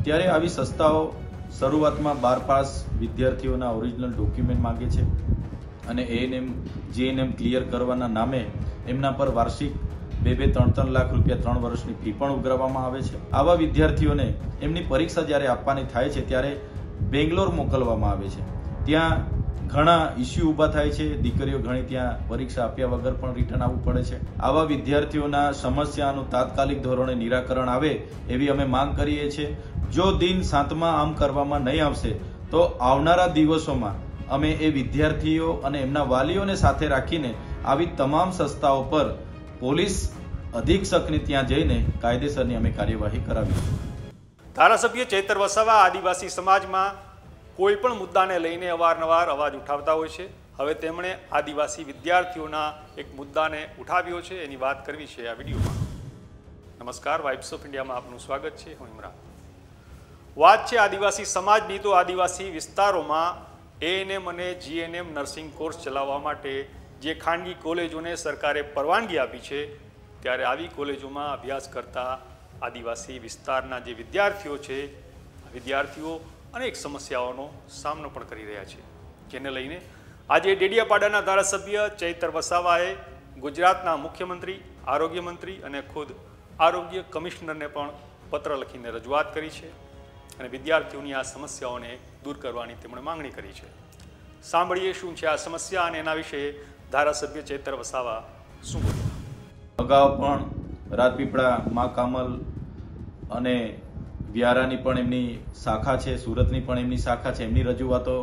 ત્યારે આવી સંસ્થાઓ શરૂઆતમાં 12 પાસ વિદ્યાર્થીઓના ઓરિજિનલ ડોક્યુમેન્ટ માંગે છે અને એએનએમ જીએનએમ ક્લિયર કરવાના નામે એમના પર વાર્ષિક 2-3 લાખ રૂપિયા 3 વર્ષની ફી પણ ઉઘરાવવામાં આવે છે। આવા વિદ્યાર્થીઓને એમની પરીક્ષા જ્યારે આપવાની થાય છે ત્યારે બેંગ્લોર મોકલવામાં આવે છે। ત્યાં ઘણા ઇસ્યુ ઊભા થાય છે। દીકરીઓ ઘણી ત્યાં પરીક્ષા આપ્યા વગર પણ રિટર્ન આવવું પડે છે। આવા વિદ્યાર્થીઓના સમસ્યાનું તાત્કાલિક ધોરણે નિરાકરણ આવે એવી અમે માંગ કરીએ છીએ। જો દિન 7માં આમ કરવામાં નહીં આવશે તો આવનારા દિવસોમાં અમે એ વિદ્યાર્થીઓ અને એમના વાલીઓને સાથે રાખીને આવી તમામ સંસ્થાઓ પર પોલીસ અધિક્ષકની ત્યાં જઈને કાયદેસરની અમે કાર્યવાહી કરાવીશું। ધારાસભ્ય ચૈતર વસાવા આદિવાસી સમાજમાં કોઈ પણ મુદ્દાને લઈને અવારનવાર અવાજ ઉઠાવતા હોય છે। હવે તેમણે આદિવાસી વિદ્યાર્થીઓના એક મુદ્દાને ઉઠાવ્યો છે, એની વાત કરવી છે આ વિડીયોમાં। નમસ્કાર, વાઇબ્સ ઓફ ઇન્ડિયામાં આપનું સ્વાગત છે। હું ઇમરાન। વાત છે આદિવાસી સમાજની, તો આદિવાસી વિસ્તારોમાં એએનએમ અને જીએનએમ નર્સિંગ કોર્સ ચલાવવા માટે જે ખાનગી કોલેજોને સરકારે પરવાનગી આપી છે, ત્યારે આવી કોલેજોમાં અભ્યાસ કરતા આદિવાસી વિસ્તારના જે વિદ્યાર્થીઓ છે, વિદ્યાર્થીઓ અનેક સમસ્યાઓનો સામનો પણ કરી રહ્યા છે, જેને લઈને આજે ડેડિયાપાડાના ધારાસભ્ય ચૈતર વસાવાએ ગુજરાતના મુખ્યમંત્રી, આરોગ્ય મંત્રી અને ખુદ આરોગ્ય કમિશનરને પણ પત્ર લખીને રજૂઆત કરી છે અને વિદ્યાર્થીઓની આ સમસ્યાઓને દૂર કરવાની તેમણે માંગણી કરી છે। સાંભળીએ શું છે આ સમસ્યા અને એના વિશે ધારાસભ્ય ચૈતર વસાવા શું બોલ્યા। અગાઉ પણ રાજપીપળા, મા કામલ અને વ્યારાની પણ એમની શાખા છે, સુરતની પણ એમની શાખા છે, એમની રજૂઆતો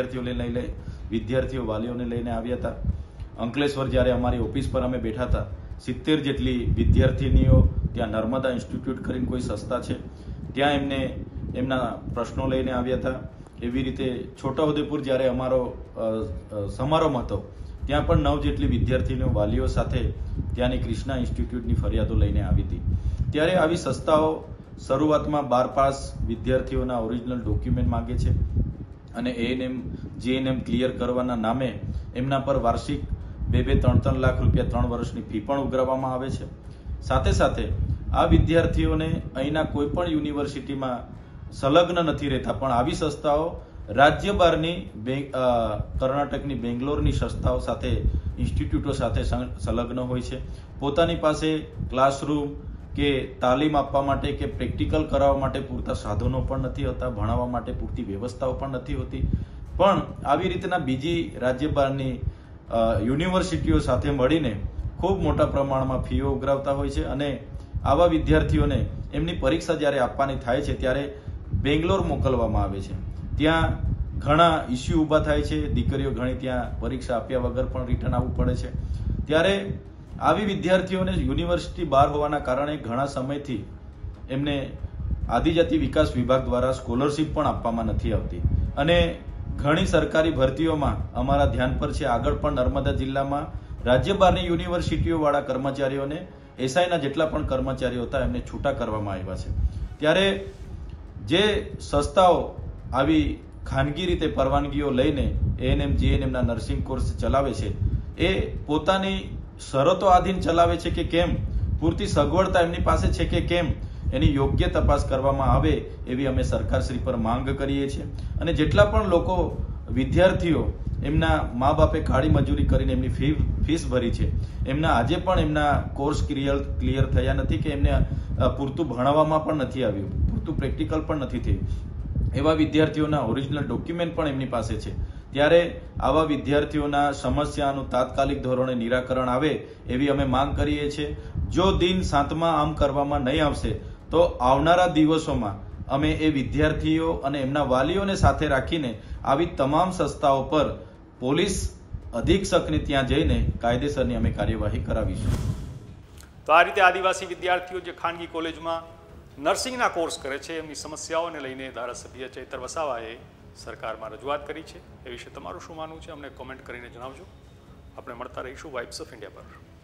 વિદ્યાર્થીઓ વાલીઓને લઈને આવ્યા હતા। અંકલેશ્વર જ્યારે અમારી ઓફિસ પર અમે બેઠા હતા, 70 જેટલી વિદ્યાર્થીનીઓ ત્યાં નર્મદા ઇન્સ્ટિટ્યૂટ કરીને કોઈ સંસ્થા છે, ત્યાં એમને એમના પ્રશ્નો લઈને આવ્યા હતા। એવી રીતે છોટાઉદેપુર જ્યારે અમારો સમારંભ હતો, ત્યાં પણ 9 જેટલી વિદ્યાર્થીનીઓ વાલીઓ સાથે ત્યાંની ક્રિષ્ના ઇન્સ્ટિટ્યૂટની ફરિયાદો લઈને આવી હતી। ત્યારે આવી સંસ્થાઓ શરૂઆતમાં 12 પાસ વિદ્યાર્થીઓના ઓરિજિનલ ડોક્યુમેન્ટ માંગે છે અને એએનએમ જીએનએમ ક્લિયર કરવાના નામે એમના પર વાર્ષિક 2-3 લાખ રૂપિયા 3 વર્ષની ફી પણ ઉઘરાવવામાં આવે છે। સાથે સાથે આ વિદ્યાર્થીઓને અહીંના કોઈ પણ યુનિવર્સિટીમાં સંલગ્ન નથી રહેતા, પણ આવી સંસ્થાઓ રાજ્ય બહારની કર્ણાટકની બેંગ્લોરની સંસ્થાઓ સાથે, ઇન્સ્ટિટ્યૂટો સાથે સંલગ્ન હોય છે। પોતાની પાસે ક્લાસરૂમ કે તાલીમ આપવા માટે કે પ્રેક્ટિકલ કરાવવા માટે પૂરતા સાધનો પણ નથી હોતા, ભણાવવા માટે પૂરતી વ્યવસ્થાઓ પણ નથી હોતી, પણ આવી રીતના બીજી રાજ્ય બહારની યુનિવર્સિટીઓ સાથે મળીને ખૂબ મોટા પ્રમાણમાં ફીઓ ઉઘરાવતા હોય છે અને આવા વિદ્યાર્થીઓને એમની પરીક્ષા જ્યારે આપવાની થાય છે ત્યારે બેંગ્લોર મોકલવામાં આવે છે। ત્યાં ઘણા ઇસ્યુ ઊભા થાય છે। દીકરીઓ ઘણી ત્યાં પરીક્ષા આપ્યા વગર પણ રિટર્ન આવવું પડે છે। ત્યારે આવી વિદ્યાર્થીઓને યુનિવર્સિટી બહાર હોવાના કારણે ઘણા સમયથી એમને આદિજાતિ વિકાસ વિભાગ દ્વારા સ્કોલરશીપ પણ આપવામાં નથી આવતી અને ઘણી સરકારી ભરતીઓમાં અમારા ધ્યાન પર છે, આગળ પણ નર્મદા જિલ્લામાં રાજ્ય બહારની યુનિવર્સિટીઓવાળા કર્મચારીઓને એસઆઈના જેટલા પણ કર્મચારીઓ હતા એમને છૂટા કરવામાં આવ્યા છે। ત્યારે જે સંસ્થાઓ આવી ખાનગી રીતે પરવાનગીઓ લઈને એએનએમ જીએનએમના નર્સિંગ કોર્સ ચલાવે છે, એ પોતાની શરતો આધીન ચલાવે છે કે કેમ, પૂરતી સગવડતા એમની પાસે છે કે કેમ, એની યોગ્ય તપાસ કરવામાં આવે એવી અમે સરકારશ્રી પર માંગ કરીએ છીએ। અને જેટલા પણ લોકો વિદ્યાર્થીઓ એમના મા બાપે કાળી મજૂરી કરીને એમની ફીસ ભરી છે, એમના આજે પણ એમના કોર્સ ક્લિયર થયા નથી કે એમને પૂરતું ભણાવવામાં પણ નથી આવ્યું, પૂરતું પ્રેક્ટિકલ પણ નથી થયું, એવા વિદ્યાર્થીઓના ઓરિજિનલ ડોક્યુમેન્ટ પણ એમની પાસે છે। ત્યારે આવા વિદ્યાર્થીઓના સમસ્યાનું તાત્કાલિક ધોરણે નિરાકરણ આવે એવી અમે માંગ કરીએ છીએ। જો દિન 7માં આમ કરવામાં નહીં આવશે તો આવનારા દિવસોમાં અમે એ વિદ્યાર્થીઓ અને એમના વાલીઓને સાથે રાખીને આવી તમામ સંસ્થાઓ પર પોલીસ અધિક્ષકની ત્યાં જઈને કાયદેસરની અમે કાર્યવાહી કરાવીશું। તો આ રીતે આદિવાસી વિદ્યાર્થીઓ જે ખાનગી કોલેજમાં નર્સિંગના કોર્સ કરે છે, એમની સમસ્યાઓને લઈને ધારાસભ્ય ચૈતર વસાવાએ સરકારમાં રજૂઆત કરી છે। એ વિશે તમારું શું માનવું છે અમને કોમેન્ટ કરીને જણાવજો। આપણે મળતા રહીશું વાઇબ્સ ઓફ ઇન્ડિયા પર।